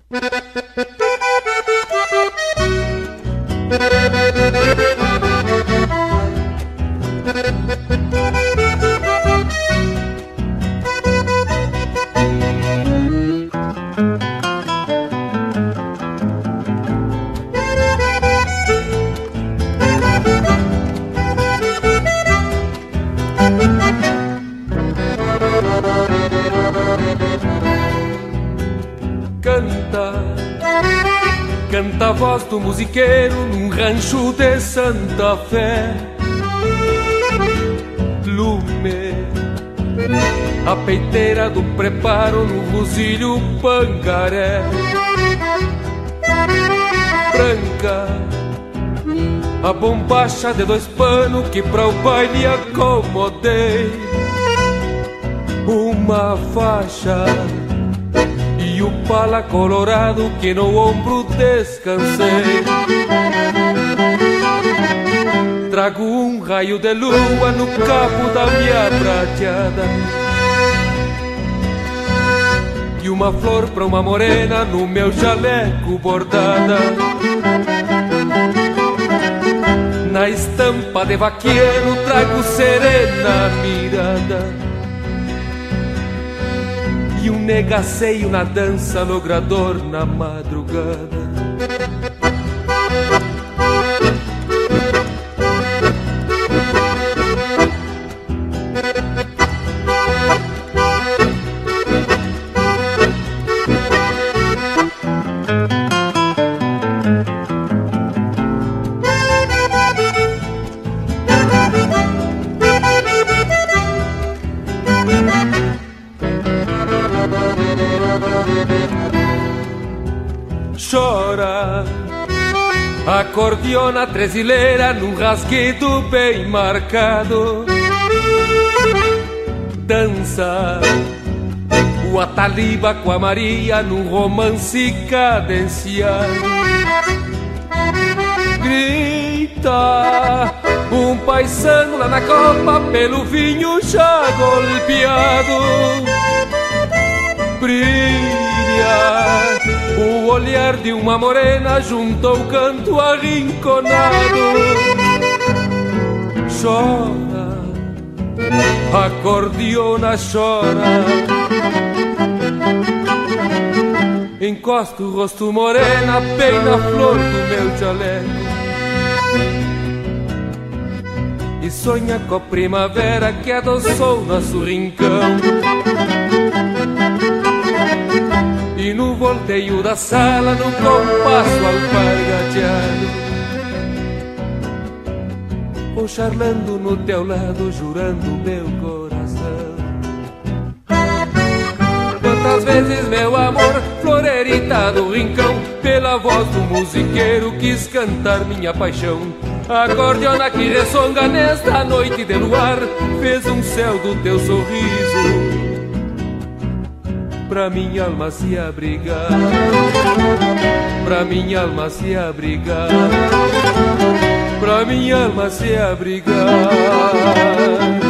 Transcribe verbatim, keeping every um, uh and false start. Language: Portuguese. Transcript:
Canta a voz do musiqueiro num rancho de Santa Fé. Lume, a peiteira do preparo no buzilho pangaré. Branca, a bombacha de dois panos que pra o baile acomodei. Uma faixa e o pala colorado que no ombro descansei. Trago um raio de lua no cabo da minha prateada e uma flor pra uma morena no meu jaleco bordada. Na estampa de vaqueiro trago serena mirada e um negaceio na dança logrador na madrugada. Chora, acordeona trezileira num rasguido bem marcado. Dança o Ataliba com a Maria num romance cadenciado. Grita um paisano lá na copa pelo vinho já golpeado. Brilha o olhar de uma morena junto ao canto arrinconado. Chora, acordeona chora. Encosta o rosto morena bem na flor do meu jaleco e sonha com a primavera que adoçou nosso rincão. E no volteio da sala, no compasso alpargateado, vou charlando no teu lado, jurando meu coração. Quantas vezes, meu amor, florerita do rincão, pela voz do musiqueiro quis cantar minha paixão. A acordeona que ressonga nesta noite de luar fez um céu do teu sorriso pra minha alma se abrigar, pra minha alma se abrigar, pra minha alma se abrigar.